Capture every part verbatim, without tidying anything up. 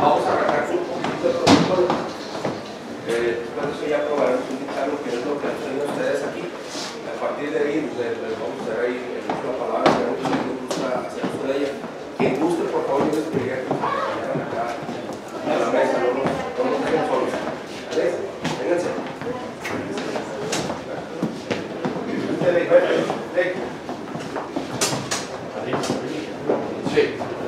Vamos a arrancar con un poquito de protocolo. Eh, después de eso ya probaremos un dictamen que es lo que han tenido ustedes aquí. A partir de ahí les, les vamos a dar ahí el uso de la palabra, pero que les gusta hacer uso de ella. Quien guste, por favor, yo les pediría que se vayan acá a la mesa, no nos, no nos dejen solos. ¿Vale? Vénganse. Sí.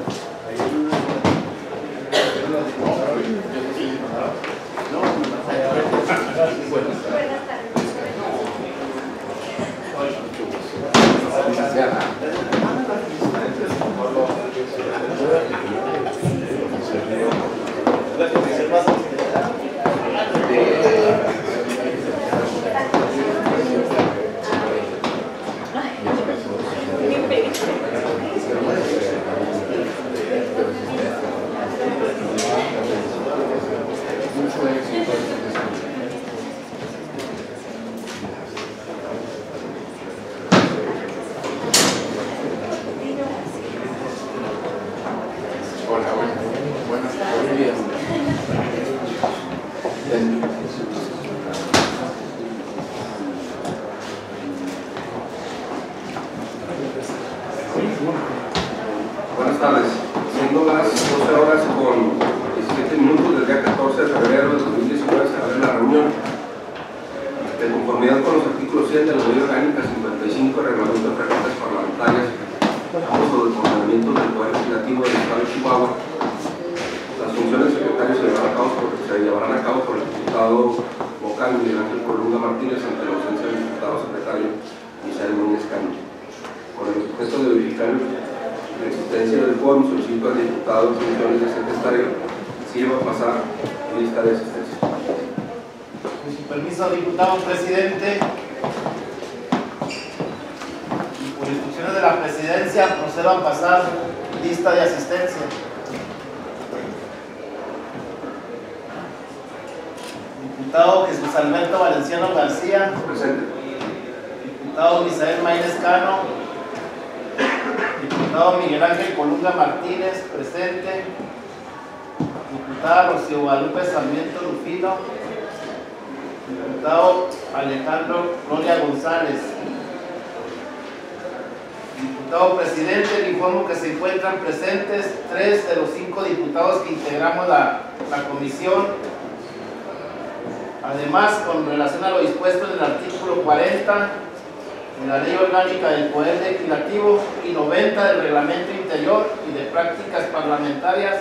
Buenas tardes. Siendo las doce horas con diecisiete minutos del día catorce de febrero de dos mil diecinueve se abre la reunión. De conformidad con los artículos cien de la Ley Orgánica cincuenta y cinco, Reglamento de Preguntas Parlamentarias, uso del ordenamiento del Poder Legislativo del Estado de Chihuahua, las funciones de secretario se llevarán a cabo por, se llevarán a cabo por el diputado vocal Miguel Ángel Colunga Martínez ante la ausencia del diputado secretario Misael Núñez Cano. Con el objeto de verificar la existencia del quórum, solicito al diputado en funciones de secretario sirva a pasar lista de asistencia. Con su permiso, diputado presidente, y por instrucciones de la presidencia procedo a pasar lista de asistencia. Diputado Jesús Alberto Valenciano García. Presente. Diputado Misael Maínez Cano. Diputado Miguel Ángel Colunga Martínez, presente. Diputada Rocío Guadalupe Sarmiento Rufino. Diputado Alejandro Gloria González. Diputado presidente, le informo que se encuentran presentes tres de los cinco diputados que integramos la, la comisión. Además, con relación a lo dispuesto en el artículo cuarenta de la Ley Orgánica del Poder Legislativo y noventa del Reglamento Interior y de Prácticas Parlamentarias,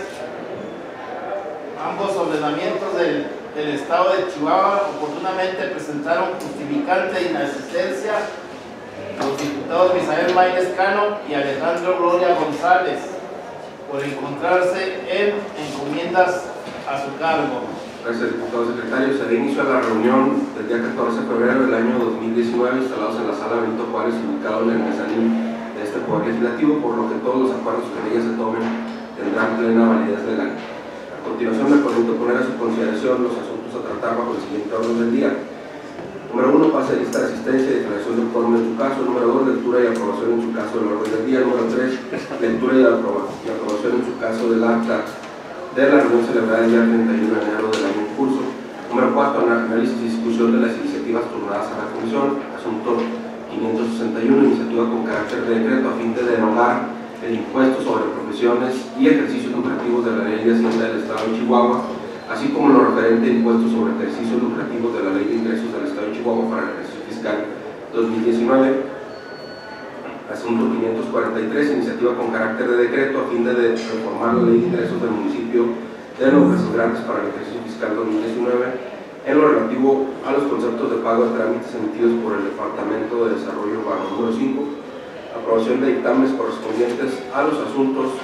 ambos ordenamientos del, del Estado de Chihuahua oportunamente presentaron justificante de inasistencia los diputados Misael Maínez Cano y Alejandro Gloria González por encontrarse en encomiendas a su cargo. Gracias, diputado secretario. Se da inicio a la reunión del día catorce de febrero del año dos mil diecinueve, instalados en la sala Benito Juárez, ubicado en el mezanín de este Poder Legislativo, por lo que todos los acuerdos que en ella se tomen tendrán plena validez legal. A continuación, me permito poner a su consideración los asuntos a tratar bajo el siguiente orden del día. Número uno, pase de lista de asistencia y declaración de quórum en su caso. Número dos, lectura y aprobación en su caso del orden del día. Número tres, lectura y, aproba y aprobación en su caso del acta de la reunión celebrada el día treinta y uno de enero del año en curso. Número cuatro, análisis y discusión de las iniciativas turnadas a la Comisión. Asunto quinientos sesenta y uno, iniciativa con carácter de decreto a fin de derogar el impuesto sobre profesiones y ejercicios lucrativos de la Ley de Hacienda del Estado de Chihuahua, así como lo referente a impuestos sobre ejercicios lucrativos de la Ley de Ingresos del Estado de Chihuahua para el ejercicio fiscal dos mil diecinueve. Asunto quinientos cuarenta y tres, iniciativa con carácter de decreto a fin de reformar la Ley de Ingresos del municipio de Nuevo Casas Grandes para el ejercicio fiscal dos mil diecinueve en lo relativo a los conceptos de pago de trámites emitidos por el Departamento de Desarrollo Urbano. Número cinco, aprobación de dictámenes correspondientes a los asuntos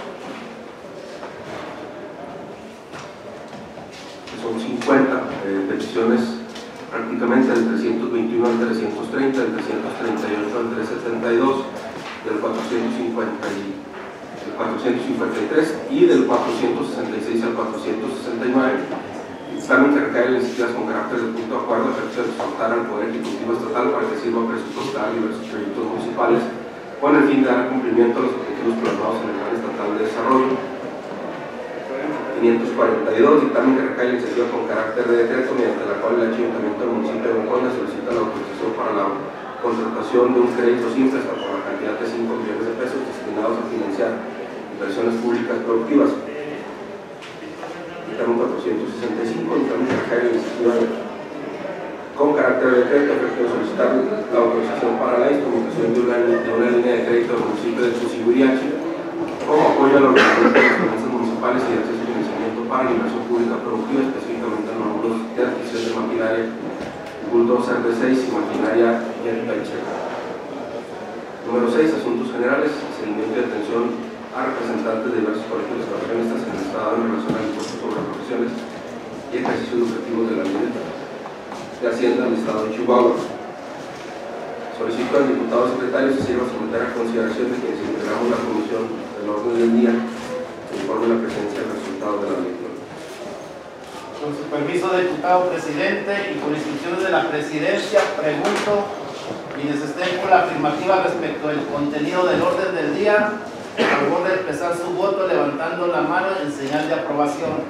que son cincuenta eh, peticiones prácticamente del trescientos veintiuno al trescientos treinta, del trescientos treinta y ocho al trescientos setenta y dos, del cuatrocientos cincuenta y, del cuatrocientos cincuenta y tres y del cuatrocientos sesenta y seis al cuatrocientos sesenta y nueve. Dictamen que recae en iniciativas con carácter de punto de acuerdo que se exhortar al Poder Ejecutivo Estatal para que sirva presupuestar diversos proyectos municipales con el fin de dar cumplimiento a los objetivos plasmados en el Plan Estatal de Desarrollo. quinientos cuarenta y dos, dictamen que recae la iniciativa con carácter de decreto mediante la cual el Ayuntamiento del municipio de Oconda solicita la autorización para la contratación de un crédito simple hasta por la cantidad de cinco millones de pesos destinados a financiar inversiones públicas productivas. Dictamen cuatrocientos sesenta y cinco, dictamen que recae la iniciativa con carácter de decreto, efecto de solicitar la autorización para la instrumentación de una, de una línea de crédito del municipio de Chusiburiachi como apoyo a la organización de las finanzas municipales y de acceso a financiamiento para la inversión pública productiva, específicamente en los rubros de adquisición de maquinaria bulldozer D seis y maquinaria Jet Pitcher. Número seis, asuntos generales, seguimiento y atención a representantes de diversos colegios profesionistas en el Estado en relación al impuesto sobre profesiones y ejercicios lucrativos de la ley de Hacienda del Estado de Chihuahua. Solicito al diputado secretario se sirva a someter a consideración de que si integramos la comisión del orden del día, informe la presencia del resultado de la lectura. Con su permiso, diputado presidente, y por instrucciones de la presidencia, pregunto quienes estén por la afirmativa respecto del contenido del orden del día, por favor de expresar su voto levantando la mano en señal de aprobación.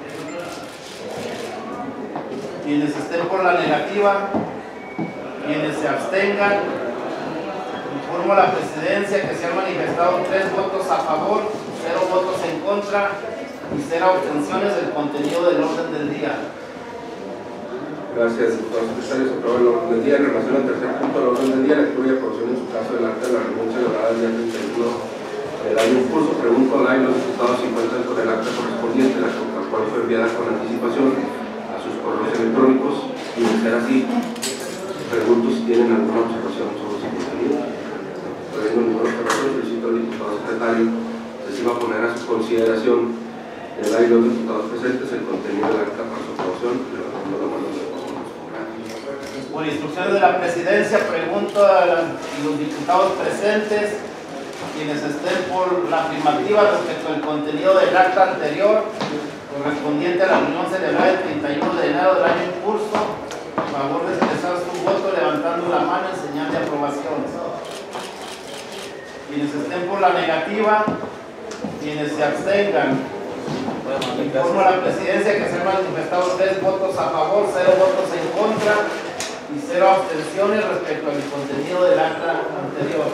Quienes estén por la negativa, quienes se abstengan, informo a la presidencia que se han manifestado tres votos a favor, cero votos en contra y cero abstenciones del contenido del orden del día. Gracias, diputado secretario. Se aprueba el orden del día. En relación al tercer punto del orden del día, lectura y aprobación en su caso del acta de la reunión celebrada el día treinta y uno del año en curso. Pregunto al aire los diputados si cuentan con el acta correspondiente, la cual fue enviada con anticipación a sus correos electrónicos, y de ser así, pregunto si tienen alguna observación sobre su contenido. Teniendo ninguna observación, solicito al diputado secretario que se iba a poner a su consideración el aire los diputados presentes el contenido del acta para su aprobación, levantando la mano de los Por instrucciones de la presidencia, pregunto a los diputados presentes quienes estén por la afirmativa respecto al contenido del acta anterior correspondiente a la reunión celebrada el treinta y uno de enero del año en curso, a favor de expresar su voto levantando la mano en señal de aprobación. Quienes estén por la negativa, quienes se abstengan, informo a la presidencia que se han manifestado tres votos a favor, cero votos en contra y cero abstenciones respecto al contenido del acta anterior.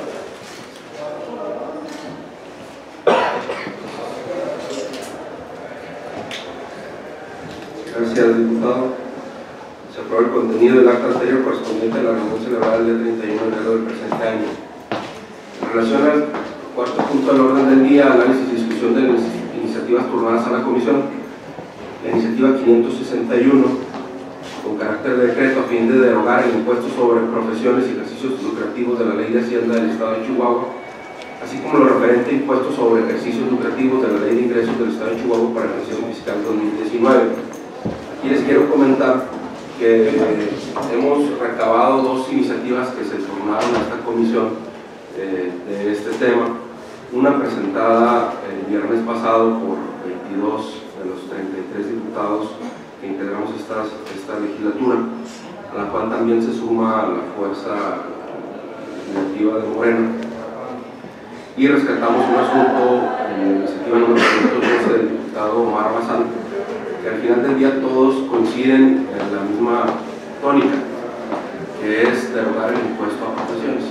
Gracias, diputado. Se aprueba el contenido del acta anterior correspondiente a la reunión celebrada el día treinta y uno de enero del presente año. En relación al cuarto punto del orden del día, análisis y discusión de las iniciativas turnadas a la comisión, la iniciativa quinientos sesenta y uno, con carácter de decreto a fin de derogar el impuesto sobre profesiones y ejercicios lucrativos de la ley de Hacienda del Estado de Chihuahua, así como lo referente a impuestos sobre ejercicios lucrativos de la ley de ingresos del Estado de Chihuahua para el ejercicio fiscal dos mil diecinueve. Aquí les quiero comentar que eh, hemos recabado dos iniciativas que se turnaron a esta comisión eh, de este tema. Una presentada el viernes pasado por veintidós de los treinta y tres diputados que integramos esta, esta legislatura, a la cual también se suma la fuerza legislativa de Morena. Y rescatamos un asunto en la iniciativa número quinientos doce del diputado Omar Bazán, que al final del día todos coinciden en la misma tónica, que es derogar el impuesto a profesiones.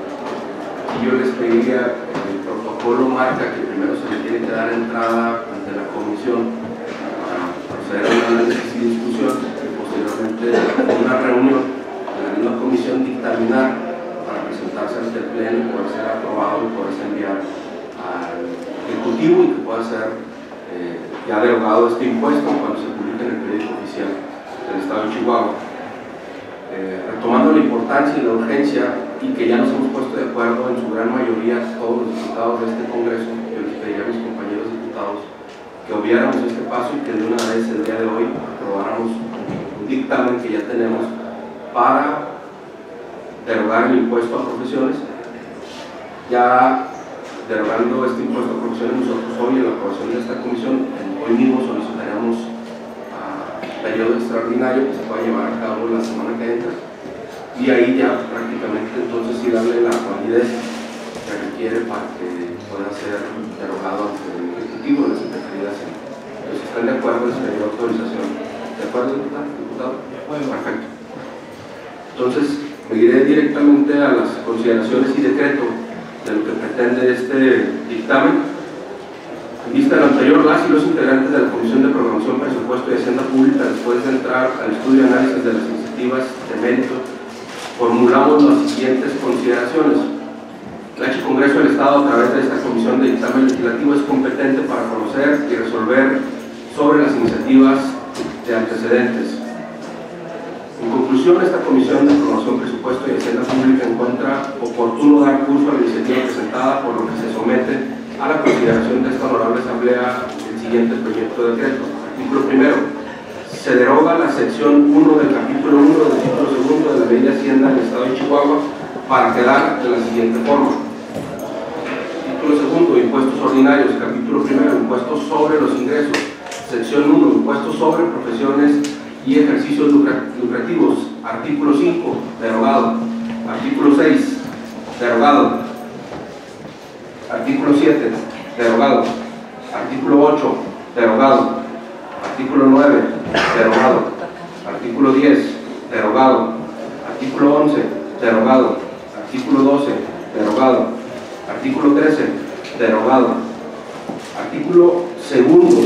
Y yo les pediría, el protocolo marca que primero se le tiene que dar entrada ante la comisión para proceder a un análisis y discusión, y posteriormente en una reunión de la misma comisión dictaminar para presentarse ante el pleno y poder ser aprobado y poder ser enviado al Ejecutivo y que pueda ser eh, ya derogado este impuesto cuando se publique en el periódico oficial del Estado de Chihuahua. Eh, retomando la importancia y la urgencia, y que ya nos hemos puesto de acuerdo en su gran mayoría todos los diputados de este Congreso, yo les pediría a mis compañeros diputados que obviáramos este paso y que de una vez el día de hoy aprobáramos un dictamen que ya tenemos para derogar el impuesto a profesiones. Ya derogando este impuesto a profesiones, nosotros hoy en la aprobación de esta comisión, hoy mismo solicitaremos a periodo extraordinario que se pueda llevar a cabo la semana que entra, y ahí ya prácticamente entonces sí darle la validez que requiere para que pueda ser derogado ante el Ejecutivo de la Secretaría de Hacienda. Entonces, si están de acuerdo, Perfecto. Entonces, me iré directamente a las consideraciones y decreto de lo que pretende este dictamen. En vista de lo anterior, las y los integrantes de la Comisión de Programación, Presupuesto y Hacienda Pública, después de entrar al estudio y análisis de las iniciativas de mérito, formulamos las siguientes consideraciones. El H Congreso del Estado, a través de esta Comisión de Dictamen Legislativo, es competente para conocer y resolver sobre las iniciativas de antecedentes. En conclusión, esta Comisión de Programación, Presupuesto y Hacienda Pública encuentra oportuno dar curso a la iniciativa presentada, por lo que se somete a la consideración de esta honorable Asamblea el siguiente proyecto de decreto. Artículo primero. Se deroga la sección uno del capítulo uno del título segundo de la Ley de Hacienda del Estado de Chihuahua para quedar de la siguiente forma. Título segundo, impuestos ordinarios. Capítulo primero, impuestos sobre los ingresos. Sección uno, impuestos sobre profesiones y ejercicios lucrativos. Artículo cinco, derogado. Artículo seis, derogado. Artículo siete, derogado. Artículo ocho, derogado. Artículo nueve, derogado. Artículo diez, derogado. Artículo once, derogado. Artículo doce, derogado. Artículo trece, derogado. Artículo segundo,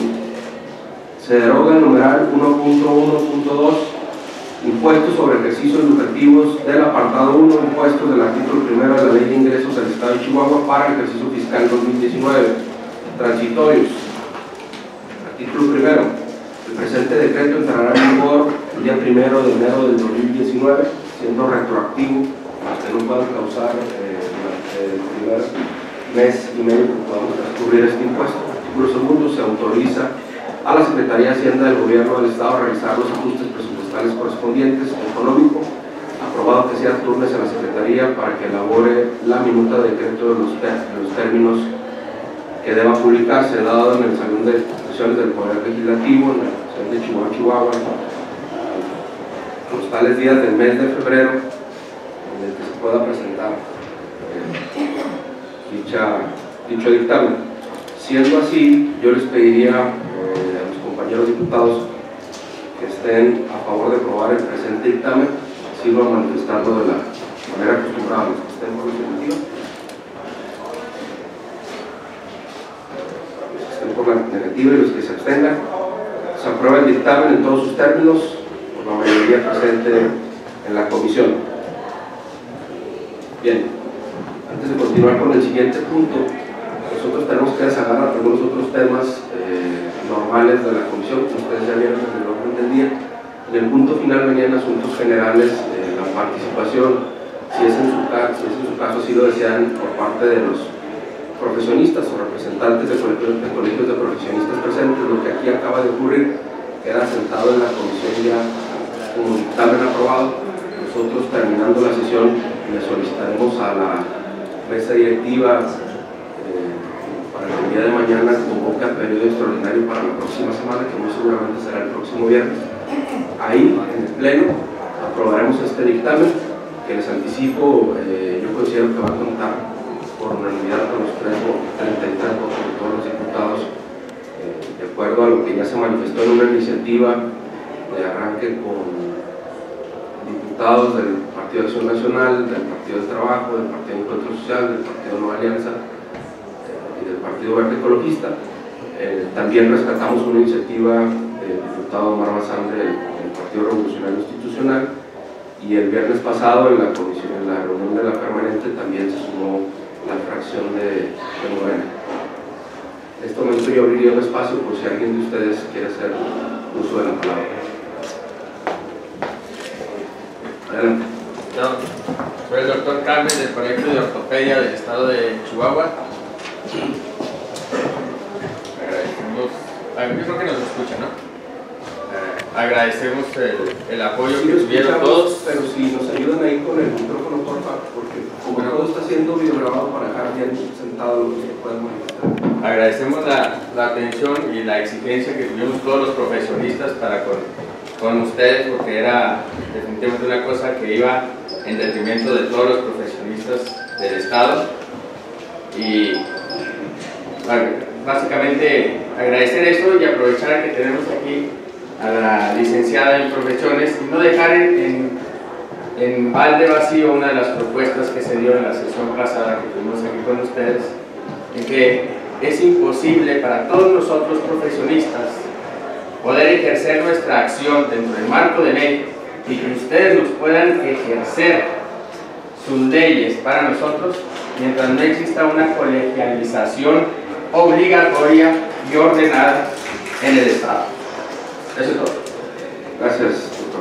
se deroga el numeral uno punto uno punto dos, impuestos sobre ejercicios lucrativos, del apartado uno, impuestos del artículo primero de la Ley de Ingresos del Estado de Chihuahua para el ejercicio fiscal dos mil diecinueve. Transitorios. Artículo primero. El presente decreto entrará en vigor el día primero de enero del dos mil diecinueve, siendo retroactivo, que no pueda causar eh, durante el primer mes y medio que podamos transcurrir este impuesto. Artículo segundo. Se autoriza a la Secretaría de Hacienda del Gobierno del Estado a realizar los ajustes presupuestales correspondientes. Económico, aprobado que sea turnes a la Secretaría para que elabore la minuta de decreto de los, ter de los términos que deba publicarse, dado en el Salón de Expresiones del Poder Legislativo, en la Sesión de Chihuahua, Chihuahua, los tales días del mes de febrero, en el que se pueda presentar eh, dicha, dicho dictamen. Siendo así, yo les pediría eh, a los compañeros diputados que estén a favor de aprobar el presente dictamen, así lo manifestando de la manera acostumbrada, los que estén por la afirmativa, los que estén por la negativa y los que se abstengan. Se aprueba el dictamen en todos sus términos por la mayoría presente en la comisión. Bien, antes de continuar con el siguiente punto, nosotros tenemos que desagarrar algunos otros temas eh, normales de la comisión, que ustedes ya vieron en el orden del día. En el punto final venían asuntos generales, eh, la participación, si es, en su caso, si es en su caso, si lo desean, por parte de los profesionistas o representantes de colegios, de colegios de profesionistas presentes. Lo que aquí acaba de ocurrir queda sentado en la comisión ya como dictamen aprobado. Nosotros, terminando la sesión, le solicitaremos a la mesa directiva para que el día de mañana convoque al periodo extraordinario para la próxima semana, que muy seguramente será el próximo viernes. Ahí, en el pleno, aprobaremos este dictamen, que les anticipo, eh, yo considero que va a contar por unanimidad con los treinta y tres votos de todos los diputados, eh, de acuerdo a lo que ya se manifestó en una iniciativa de arranque con diputados del Partido de Acción Nacional, del Partido del Trabajo, del Partido de Encuentro Social, del Partido Nueva Alianza y del Partido Verde Ecologista. Eh, también rescatamos una iniciativa del diputado Omar Bazán del, del Partido Revolucionario Institucional, y el viernes pasado en la comisión, en la reunión de la permanente, también se sumó la fracción de, de Morena. En este momento yo abriría un espacio por si alguien de ustedes quiere hacer uso de la palabra. Adelante. Yo soy el doctor Carmen del Colegio de Ortopedia del Estado de Chihuahua. Agradecemos, yo creo que nos escuchan, ¿no? Eh, agradecemos el, el apoyo Sí, que tuvieron todos. pero si nos ayudan ahí con el micrófono, por favor, porque como Bueno, todo está siendo videograbado para dejar bien sentado lo que se pueda manifestar. Agradecemos la, la atención y la exigencia que tuvimos todos los profesionistas para con, con ustedes, porque era definitivamente una cosa que iba en detrimento de todos los profesionistas del Estado. Y básicamente agradecer esto y aprovechar que tenemos aquí a la licenciada en profesiones y no dejar en, en, en balde vacío una de las propuestas que se dio en la sesión pasada que tuvimos aquí con ustedes, en que es imposible para todos nosotros profesionistas poder ejercer nuestra acción dentro del marco de ley y que ustedes nos puedan ejercer sus leyes para nosotros mientras no exista una colegialización obligatoria y ordenada en el Estado. Eso es todo. Gracias, doctor.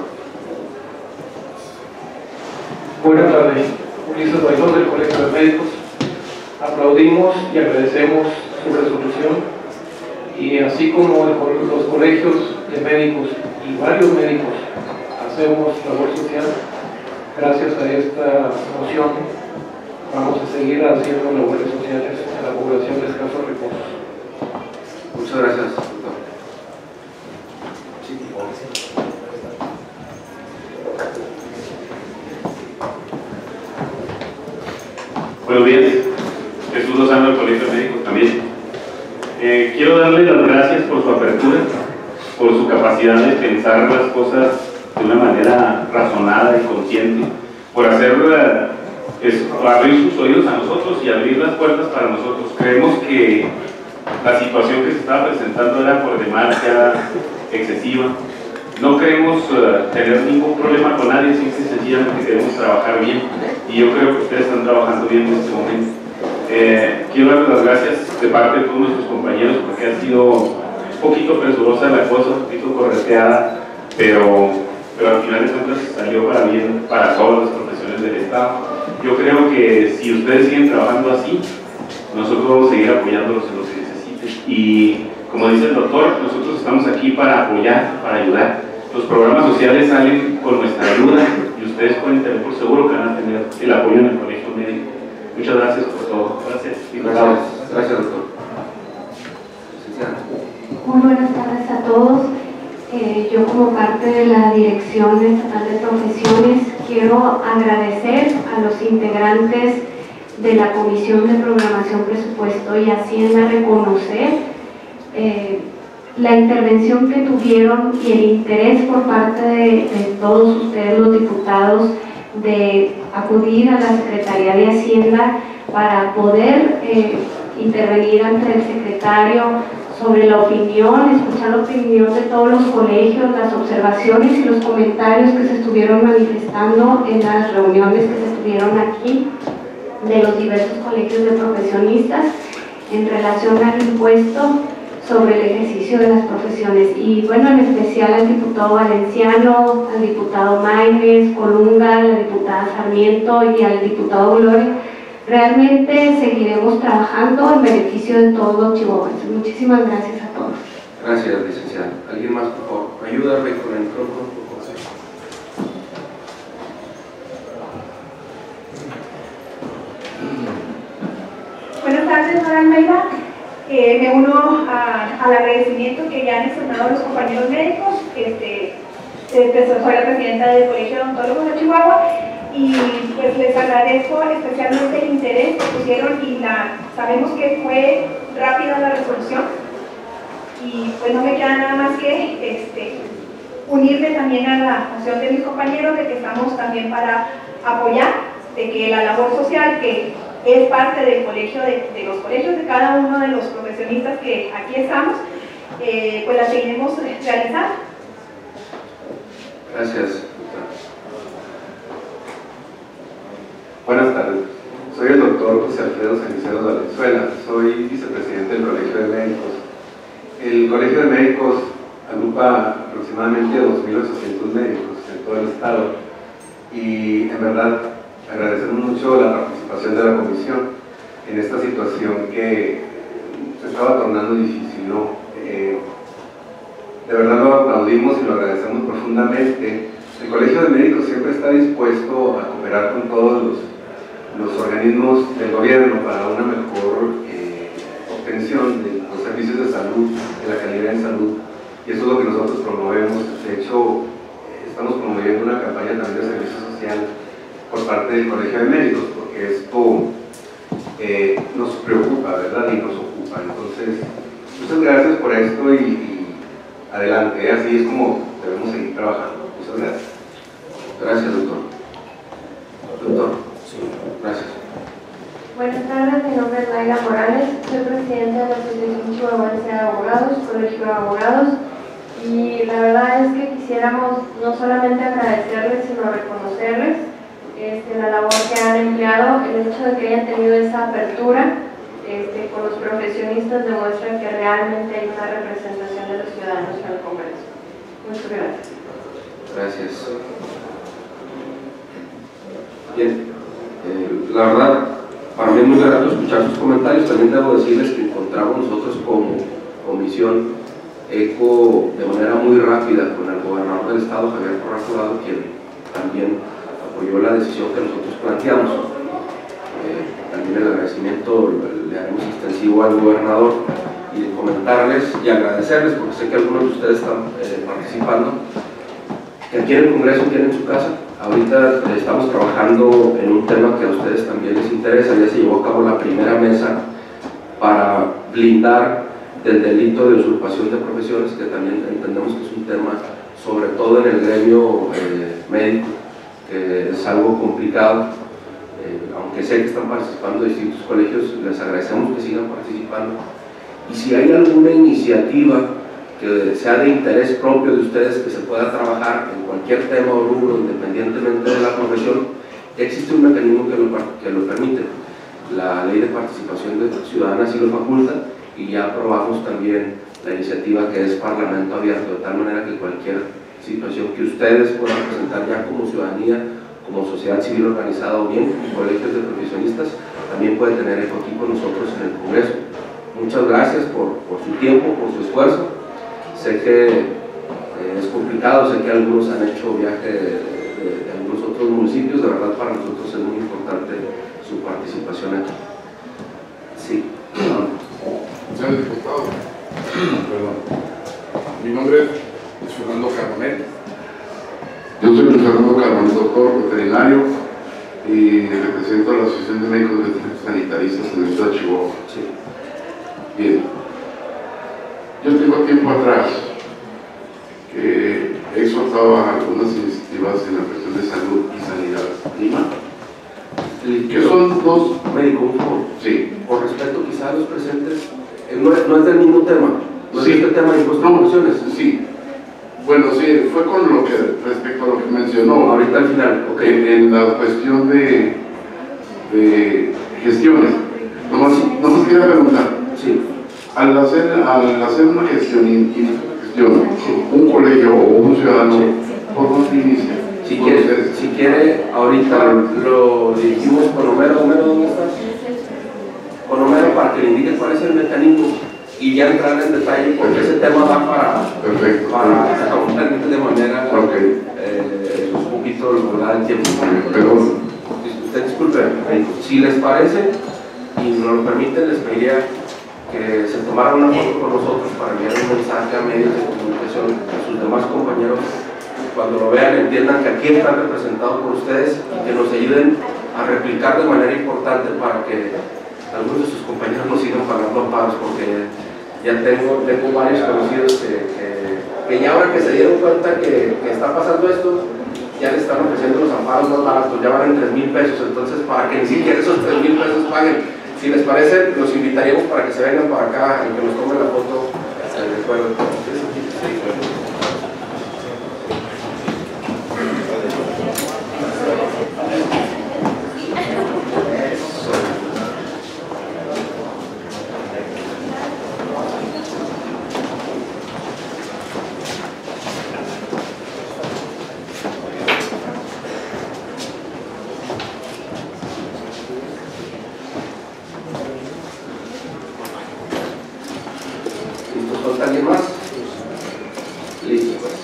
Buenas tardes, Ulises Bailón del Colegio de Médicos. Aplaudimos y agradecemos su resolución y así como el, los colegios de médicos y varios médicos hacemos labor social, gracias a esta moción vamos a seguir haciendo labores sociales en la población de escasos recursos. Muchas gracias, doctor. Buenos días, Jesús Lozano del Colegio de Médicos también. Eh, quiero darle las gracias por su apertura, por su capacidad de pensar las cosas de una manera razonada y consciente, por hacer, es, abrir sus oídos a nosotros y abrir las puertas para nosotros. Creemos que la situación que se estaba presentando era por demás ya excesiva. No queremos uh, tener ningún problema con nadie, simple y sencillamente queremos trabajar bien y yo creo que ustedes están trabajando bien en este momento. Eh, quiero darles las gracias de parte de todos nuestros compañeros porque ha sido un poquito presurosa la cosa, un poquito correteada, pero, pero al final de cuentas salió para bien para todas las profesiones del Estado. Yo creo que si ustedes siguen trabajando así, nosotros vamos a seguir apoyándolos en lo que necesiten y como dice el doctor, nosotros estamos aquí para apoyar, para ayudar. Los programas sociales salen con nuestra ayuda y ustedes pueden tener por seguro que van a tener el apoyo en el colegio médico. Muchas gracias por todo. Gracias. Gracias, gracias doctor. Muy buenas tardes a todos. Eh, yo como parte de la Dirección Estatal de Profesiones quiero agradecer a los integrantes de la Comisión de Programación, Presupuesto y Hacienda reconocer eh, la intervención que tuvieron y el interés por parte de, de todos ustedes los diputados de acudir a la Secretaría de Hacienda para poder eh, intervenir ante el secretario sobre la opinión, escuchar la opinión de todos los colegios, las observaciones y los comentarios que se estuvieron manifestando en las reuniones que se tuvieron aquí de los diversos colegios de profesionistas en relación al impuesto sobre el ejercicio de las profesiones y bueno, en especial al diputado Valenciano, al diputado Maínez, Colunga, a la diputada Sarmiento y al diputado Gloria. Realmente seguiremos trabajando en beneficio de todos los chihuahuenses. Muchísimas gracias a todos. Gracias, licenciada. ¿Alguien más, por favor? Ayúdame con el micrófono. Buenas tardes, Nora Almeida. Eh, me uno a, al agradecimiento que ya han externado los compañeros médicos. Este, soy la presidenta del Colegio de Odontólogos de Chihuahua y pues les agradezco especialmente el interés que pusieron y la, sabemos que fue rápida la resolución y pues no me queda nada más que este, unirme también a la moción de mis compañeros de que estamos también para apoyar de que la labor social que es parte del colegio, de, de los colegios de cada uno de los profesionistas que aquí estamos, eh, pues la seguiremos realizando. Gracias. Buenas tardes. Soy el doctor José Alfredo Ceniceros Valenzuela, soy vicepresidente del Colegio de Médicos. El Colegio de Médicos agrupa aproximadamente dos mil ochocientos médicos en todo el estado y en verdad agradecemos mucho la participación de la comisión en esta situación que se estaba tornando difícil, ¿no? Eh, de verdad lo aplaudimos y lo agradecemos profundamente. El Colegio de Médicos siempre está dispuesto a cooperar con todos los, los organismos del gobierno para una mejor eh, obtención de los servicios de salud, de la calidad en salud, y eso es lo que nosotros promovemos. De hecho, eh, estamos promoviendo una campaña también de servicio social por parte del Colegio de Médicos, porque esto eh, nos preocupa, ¿verdad? Y nos ocupa. Entonces, muchas gracias por esto y, y adelante, ¿eh? Así es como debemos seguir trabajando. Muchas gracias. Gracias, doctor. Doctor, sí, gracias. Buenas tardes, mi nombre es Laila Morales, soy presidenta de la Asociación Chihuahuense de Abogados, Colegio de Abogados, y la verdad es que quisiéramos no solamente agradecerles, sino reconocerles este, la labor que han empleado. El hecho de que hayan tenido esa apertura este, con los profesionistas demuestra que realmente hay una representación de los ciudadanos en el Congreso. Muchas gracias. Gracias. Bien, eh, la verdad, para mí es muy grato escuchar sus comentarios. También debo decirles que encontramos nosotros como comisión eco de manera muy rápida con el gobernador del estado, Javier Corral Jurado, quien también apoyó la decisión que nosotros planteamos. Eh, también el agradecimiento le haremos extensivo al gobernador y de comentarles y agradecerles, porque sé que algunos de ustedes están eh, participando, que aquí en el Congreso tienen su casa. Ahorita estamos trabajando en un tema que a ustedes también les interesa. Ya se llevó a cabo la primera mesa para blindar del delito de usurpación de profesiones, que también entendemos que es un tema, sobre todo en el gremio eh, médico, que es algo complicado. Eh, aunque sé que están participando distintos colegios, les agradecemos que sigan participando. Y si hay alguna iniciativa que sea de interés propio de ustedes, que se pueda trabajar en cualquier tema o rubro, independientemente de la profesión, existe un mecanismo que lo, que lo permite. La Ley de Participación Ciudadana así lo faculta, y ya aprobamos también la iniciativa que es Parlamento Abierto, de tal manera que cualquier situación que ustedes puedan presentar ya como ciudadanía, como sociedad civil organizada o bien colegios de profesionistas, también puede tener eco aquí con nosotros en el Congreso. Muchas gracias por, por su tiempo, por su esfuerzo. Sé que eh, es complicado, sé que algunos han hecho viaje de, de, de algunos otros municipios. De verdad, para nosotros es muy importante su participación aquí. Sí. Señor diputado, perdón. Mi nombre es Fernando Carbonell. Yo soy Luis Fernando Carbonell, doctor veterinario, y represento a la Asociación de Médicos Veterinarios Sanitaristas en el estado de Chihuahua. Sí. Bien. Yo tengo tiempo atrás que he exhortado a algunas iniciativas en la cuestión de salud y sanidad animal, que son dos... Médico, un favor. Sí. Por respeto quizá a los presentes, eh, no, es, no es del mismo tema, no sí. es este tema de impuestos no, de profesiones. Sí. Bueno, sí, fue con lo que, respecto a lo que mencionó. No, ahorita al final, ok. En, en la cuestión de, de gestiones. Nomás, nomás quería preguntar. Sí. Al hacer, al hacer una gestión, y gestión, un colegio o un ciudadano, sí. ¿Por dónde inicia? Si quiere, si quiere, ahorita lo dirigimos con Homero. Homero, ¿dónde estás? Con Homero, para que le indique cuál es el mecanismo y ya entrar en detalle, porque ese tema va para, Perfecto. para sacar de manera okay. eh, un poquito lograda el tiempo. Perdón. Usted disculpe, si les parece y nos lo permiten, les pediría que se tomaran una foto con nosotros para enviar un mensaje a medios de comunicación a sus demás compañeros. Cuando lo vean, entiendan que aquí están representados por ustedes y que nos ayuden a replicar de manera importante para que algunos de sus compañeros no sigan pagando amparos, porque ya tengo, tengo varios conocidos que, que, que ya ahora que se dieron cuenta que, que está pasando esto, ya les están ofreciendo los amparos más baratos, ya van en tres mil pesos, entonces para que ni siquiera esos tres mil pesos paguen. Si les parece, los invitaríamos para que se vengan para acá y que nos tomen la foto en el juego. ¿Alguien más? Listo, pues.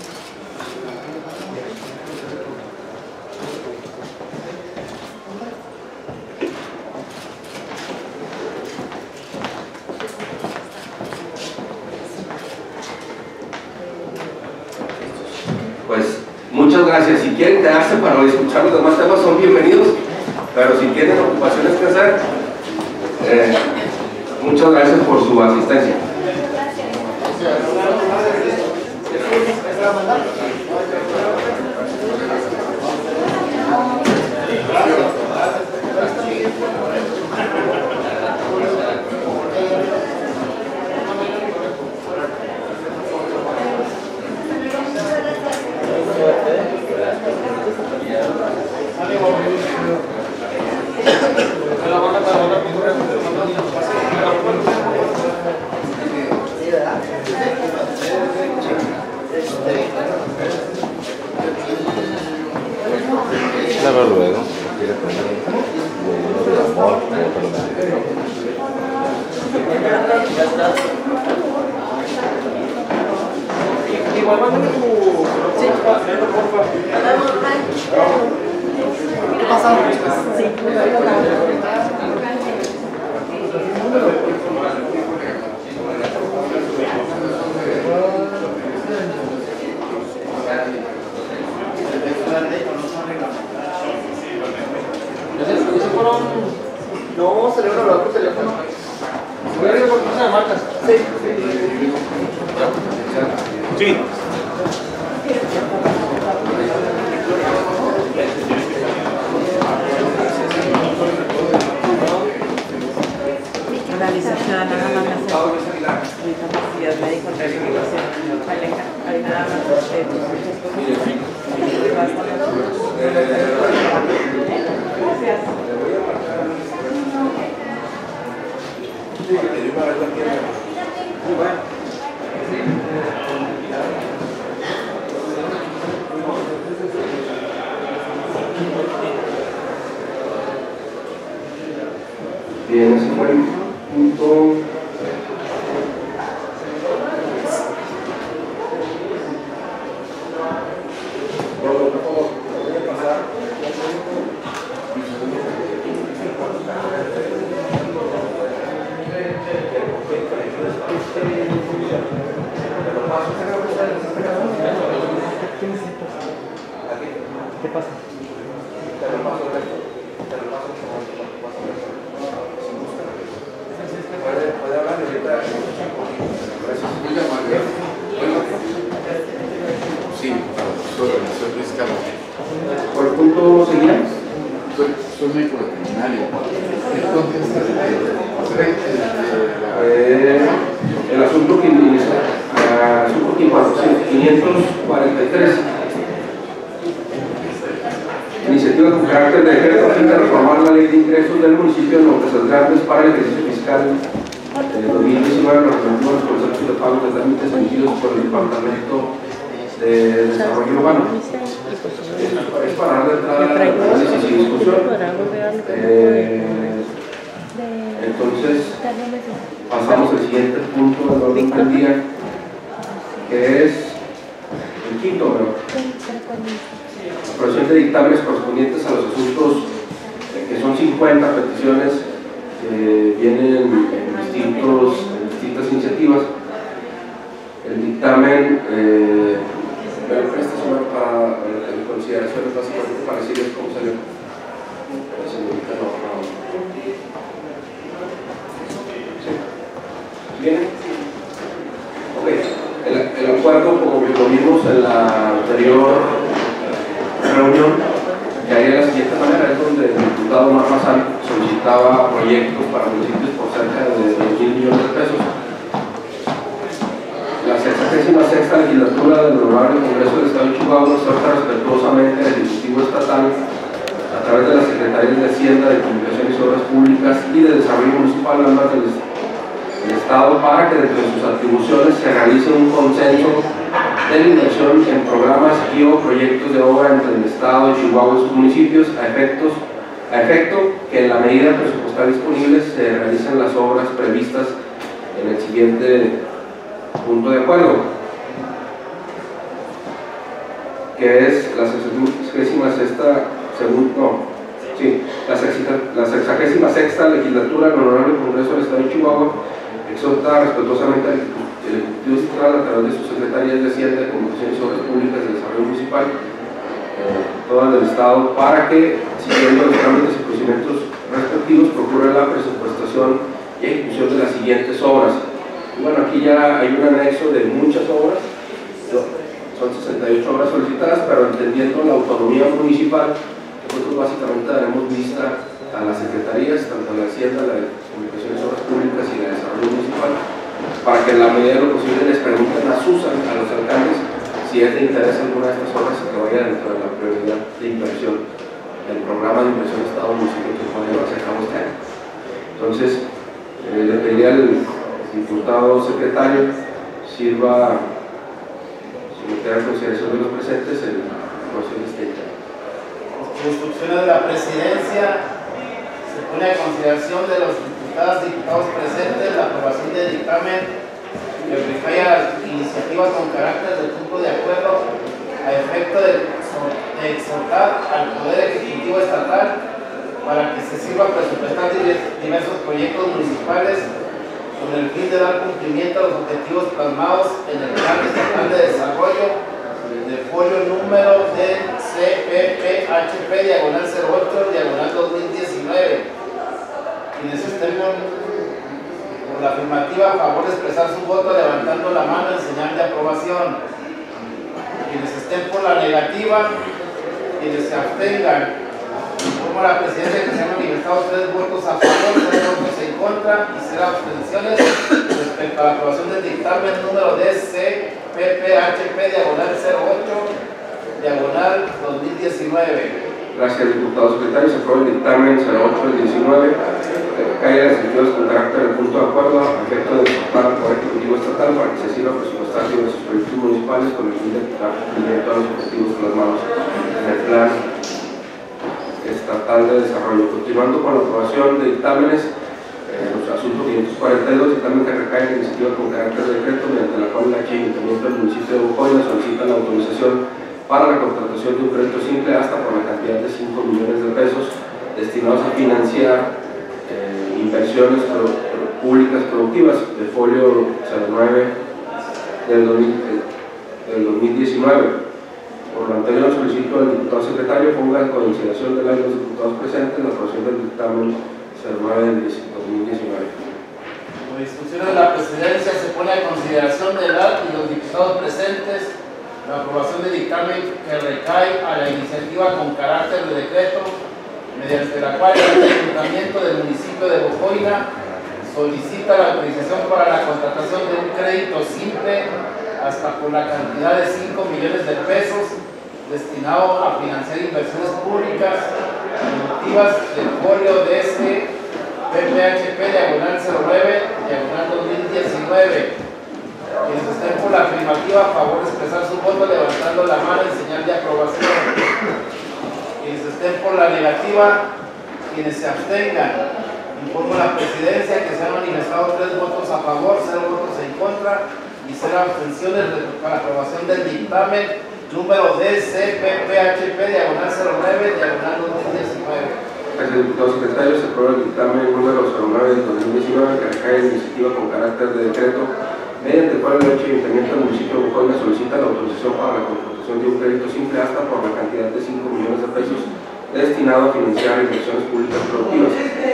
Pues muchas gracias. Si quieren quedarse para escuchar los demás temas, son bienvenidos, pero si tienen ocupaciones que hacer, eh, muchas gracias por su asistencia. Gracias. volver a mandar. Claro, luego, quiere poner de amor, Igual mándame tu... Sí, porfa. ¿Qué pasa? Sí. No, celebro hablar por teléfono. Voy a ir por cosa de marcas. Sí. Sí. Una licenciada nada más me hace ahorita necesidad médico en rehabilitación. Ahí nada más usted. Gracias. Bien, ese fue el punto. ¿Qué pasa? Puede hablar ahorita. Sí, soy organización fiscal. ¿Por el punto seguía? Soy, soy médico veterinario. Entonces, Eh, el asunto que inicia, el asunto quinientos cuarenta y tres. Iniciativa con carácter de decreto a fin de reformar la ley de ingresos del municipio de Montes Grandes para el ejercicio fiscal de dos mil diecinueve, los relativos conceptos de pagos de trámites emitidos por el Departamento de Desarrollo Urbano. Es para darle entrada al análisis y discusión. Eh, entonces, pasamos al siguiente punto del orden del día, que es el quinto, ¿no? Aprobación de dictámenes correspondientes a los asuntos, eh, que son cincuenta peticiones que vienen en, distintos, en distintas iniciativas. El dictamen, eh, me lo presta solo para en consideraciones básicamente para decirles cómo salió. La señorita no, no. ¿Sí? ¿Bien? Ok. El, el acuerdo, como lo vimos en la anterior reunión, que hay de la siguiente manera, es donde el diputado Marmazán solicitaba proyectos para municipios por cerca de dos mil millones de pesos. La sexagésima sexta legislatura del Honorable Congreso del Estado de Chihuahua exhorta respetuosamente al Ejecutivo Estatal a través de las Secretarías de Hacienda, de Comunicaciones y Obras Públicas y de Desarrollo Municipal, ambas del Estado, para que dentro de sus atribuciones se realice un consenso de la inversión en programas y o proyectos de obra entre el Estado de Chihuahua y sus municipios a, efectos, a efecto que en la medida presupuestal disponible se realicen las obras previstas en el siguiente punto de acuerdo, que es la sexagésima sexta, según, no, sí, la sexagésima sexta legislatura del Honorable Congreso del Estado de Chihuahua exhorta respetuosamente al Ejecutivo Central a través de sus secretarías de Hacienda, de Comunicaciones y Obras Públicas, de Desarrollo Municipal, eh, todas del Estado, para que, siguiendo los trámites y procedimientos respectivos, procure la presupuestación y ejecución de las siguientes obras. Y bueno, aquí ya hay un anexo de muchas obras, son y ocho obras solicitadas, pero entendiendo la autonomía municipal, nosotros básicamente daremos vista a las secretarías, tanto la Hacienda, la de Comunicaciones y Obras Públicas y la de Desarrollo Municipal, para que en la medida de lo posible les pregunten a sus, a los alcaldes, si es de interés alguna de estas obras y que vaya dentro de la prioridad de inversión, del programa de inversión de Estado municipio que puede llevarse a cabo este año. Entonces, eh, le pediría al diputado secretario sirva someter a consideración de los presentes en la aprobación de este tema. Por instrucciones de la presidencia, se pone a consideración de los diputadas y diputados presentes la aprobación del dictamen que recae iniciativa con carácter de punto de acuerdo a efecto de exhortar al Poder Ejecutivo Estatal para que se sirva a presupuestar diversos proyectos municipales con el fin de dar cumplimiento a los objetivos plasmados en el Plan Estatal de Desarrollo de folio número de C P P H P diagonal cero ocho diagonal dos mil diecinueve. Quienes estén por la afirmativa, a favor de expresar su voto levantando la mano en señal de aprobación. Quienes estén por la negativa, quienes se abstengan. Como la presidencia que se han manifestado tres votos a favor, tres votos en contra y cero abstenciones respecto a la aprobación del dictamen número de C P P H P diagonal cero ocho diagonal dos mil diecinueve. Gracias, diputado secretario. Se aprueba el dictamen cero ocho del diecinueve, que cae en sentidos con carácter de punto de acuerdo a efecto de exhortar al Poder Ejecutivo Estatal para que se sirva a presupuestar diversos proyectos municipales con el fin de dar cumplimiento a los objetivos plasmados en el Plan Estatal de Desarrollo. Continuando con la aprobación de dictámenes, eh, los asuntos quinientos cuarenta y dos, dictamen que recae en iniciativa con carácter de decreto, mediante la cual el Ayuntamiento del municipio de Bocoina solicita la autorización para la contratación de un crédito simple hasta por la cantidad de cinco millones de pesos destinados a financiar eh, inversiones pro, pro, públicas productivas de folio cero nueve del, del dos mil diecinueve. Por lo anterior, solicito al diputado secretario ponga en consideración de los diputados presentes la aprobación del dictamen cero nueve del dos mil diecinueve. Por instrucciones de la presidencia, se pone a consideración de la y los diputados presentes la aprobación del dictamen que recae a la iniciativa con carácter de decreto, mediante la cual el Ayuntamiento del municipio de Bocoina solicita la autorización para la contratación de un crédito simple hasta por la cantidad de cinco millones de pesos destinado a financiar inversiones públicas productivas del folio de este P P H P diagonal cero nueve diagonal dos mil diecinueve. Quienes estén por la afirmativa, a favor de expresar su voto levantando la mano en señal de aprobación. Quienes estén por la negativa, quienes se abstengan. Informo a la presidencia que se han manifestado tres votos a favor, cero votos en contra y cero abstenciones para la aprobación del dictamen número de C P P H P diagonal cero nueve diagonal dos mil diecinueve. Gracias, diputado secretario. Se aprueba el dictamen número cero nueve del dos mil diecinueve que recae en iniciativa con carácter de decreto, mediante el cual el Ayuntamiento del municipio de Bocoina solicita la autorización para la contratación de un crédito simple hasta por la cantidad de cinco millones de pesos destinado a financiar inversiones públicas productivas.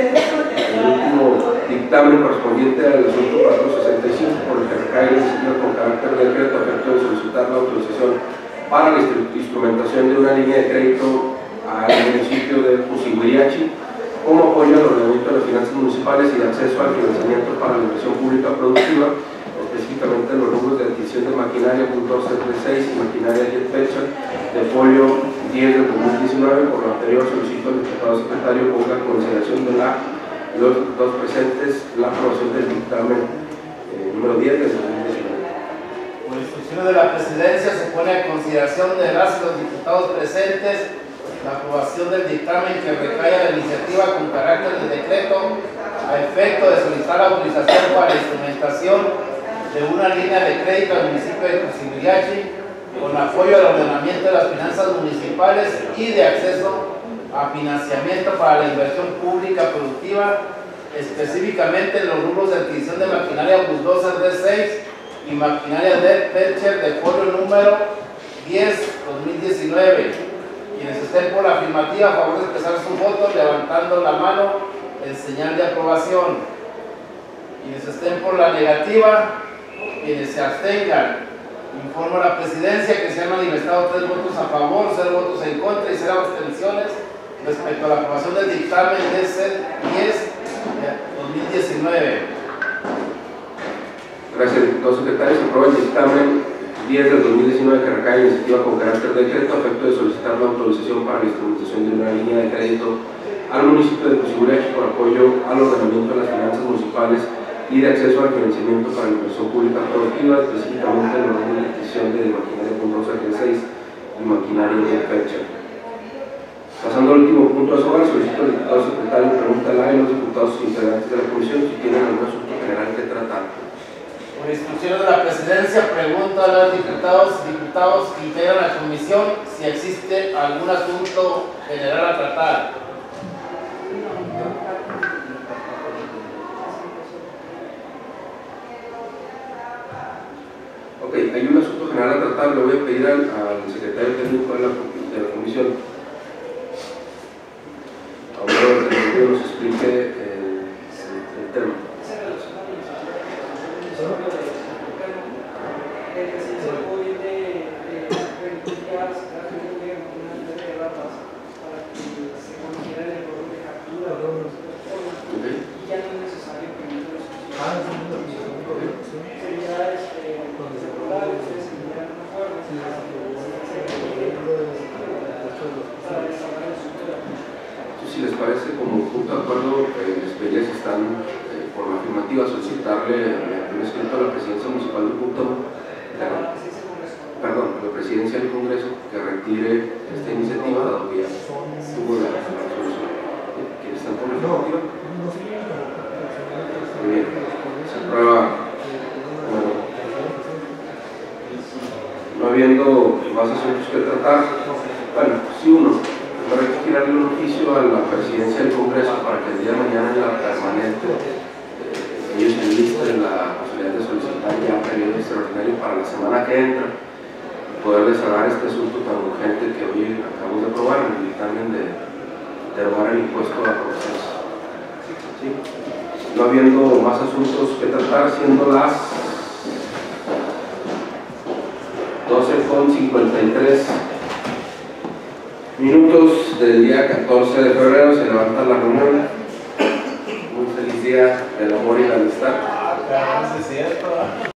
El último dictamen correspondiente al asunto cuatrocientos sesenta y cinco, por el que recae la iniciativa con carácter de decreto a efecto de solicitar la autorización para la instrumentación de una línea de crédito al municipio de Cusiguiriachi como apoyo al ordenamiento de las finanzas municipales y de acceso al financiamiento para la inversión pública productiva, específicamente en los rubros de adquisición de maquinaria punto setenta y seis y maquinaria jet fecha de folio diez del dos mil diecinueve. Por lo anterior, solicito al diputado secretario ponga en consideración de la y los diputados presentes la aprobación del dictamen eh, número diez del dos mil diecinueve. Por instrucciones de la presidencia, se pone a consideración de las y los diputados presentes la aprobación del dictamen que recae a la iniciativa con carácter de decreto a efecto de solicitar la autorización para la instrumentación de una línea de crédito al municipio de Cusiguiriachi con apoyo al ordenamiento de las finanzas municipales y de acceso a financiamiento para la inversión pública productiva, específicamente en los rubros de adquisición de maquinaria bus doce D seis y maquinaria de Pelcher de folio número diez dos mil diecinueve. Quienes estén por la afirmativa, a favor de expresar su voto levantando la mano en señal de aprobación. Quienes estén por la negativa, quienes se abstengan. Informo a la presidencia que se han manifestado tres votos a favor, cero votos en contra y cero abstenciones respecto a la aprobación del dictamen D C diez dos mil diecinueve. Gracias, diputado secretario. Se aprueba el dictamen diez del dos mil diecinueve que recae iniciativa con carácter de decreto a efecto de solicitar la autorización para la instrumentación de una línea de crédito al municipio de Cosigurejo por apoyo al ordenamiento de las finanzas municipales y de acceso al financiamiento para la inversión pública productiva, específicamente en la orden de adquisición de maquinaria punto doce G seis y maquinaria de fecha. Pasando al último punto de su hogar, solicito al diputado secretario pregunta a los diputados integrantes de la comisión si tienen algún asunto general que tratar. Por instrucción de la presidencia, pregunto a los diputados y diputados que integran la comisión si existe algún asunto general a tratar. Ok, hay un asunto general a tratar, le voy a pedir al, al secretario técnico de la, de la comisión, ahora que nos explique el, el, el tema. Si les parece, como punto de acuerdo, eh, las peleas están eh, por la afirmativa solicitarle eh, un escrito a la presidencia municipal de Cuauhtémoc, perdón, a la presidencia del Congreso, que retire esta iniciativa, dado que ya tuvo la resolución. ¿Quiénes están por la afirmativa? Muy bien, se aprueba. Bueno, no habiendo más asuntos que tratar, bueno, sí uno. Habrá que girarle un oficio a la presidencia del Congreso para que el día de mañana en la permanente eh, ellos enlisten la posibilidad de solicitar ya periodo extraordinario para la semana que entra y poder desahogar este asunto tan urgente que hoy acabamos de aprobar en el dictamen de derogar el impuesto a la proceso. ¿Sí? No habiendo más asuntos que tratar, siendo las doce con cincuenta y tres minutos del día catorce de febrero, se levanta la reunión. Muy feliz día del amor y la amistad.